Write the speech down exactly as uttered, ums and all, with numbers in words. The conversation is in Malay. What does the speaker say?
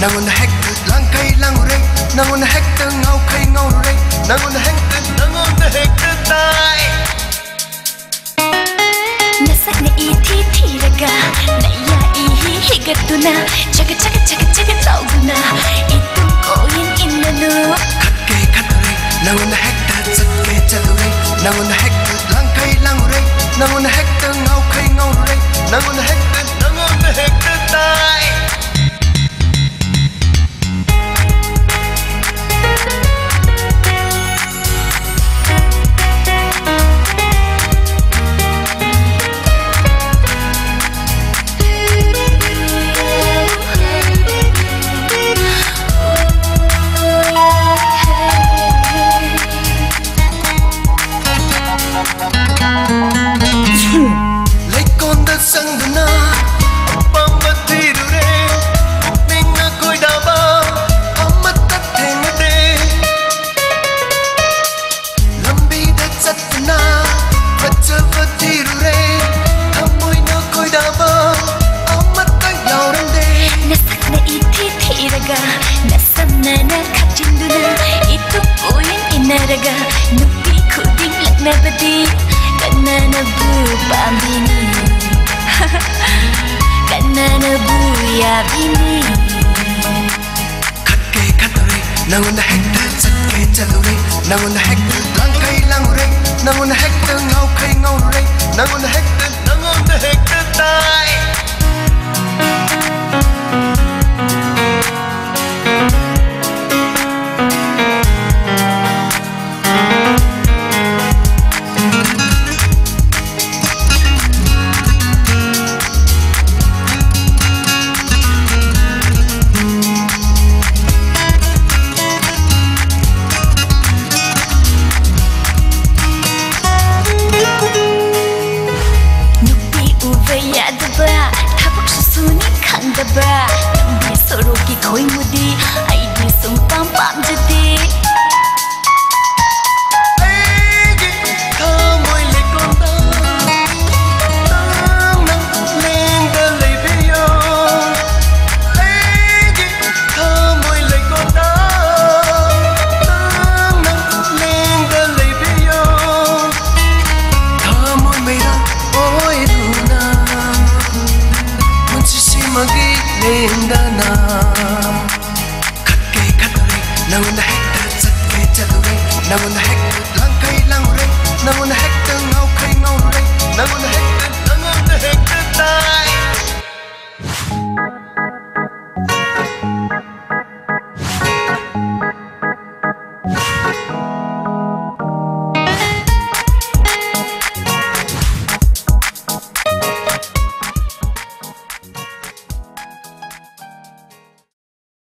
nangon hekta lang kai lang re nangon hekta ngau kai ngau re nangon hekta nangon hekta tai nasak na iti tiraga na iya ihi higatuna jaga jaga jaga jaga tauguna itu koin inanu khakke khatare nangon hekta chakke chalure nangon hekta lang kai lang re nangon hekta ngau kai ngau re nangon hekta nangon hekta tai Naraga nupi kuding lak nabadi kana nabu pambini kana nabu ya bini khakke khatare nangon hekta chakke chalure nangon hekta lang kai lang re nangon hekta ngau kai ngau re nangon hekta nangon hekta tai ba nambi soro ki khoi mudi ai di sum pam pam jati ai tho moi le kon ta tang nang leng da le bio ai tho moi le kon ta tang nang leng da le bio tho moi me da oi du na mun si si magi lendana khakke khatare nangon hekta chakke chalure nangon hekta lang kai lang re nangon hekta ngau kai ngau re nangon hekta